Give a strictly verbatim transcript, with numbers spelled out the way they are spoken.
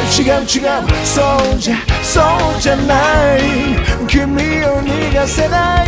違う違うそうじゃそうじゃない君を逃がせない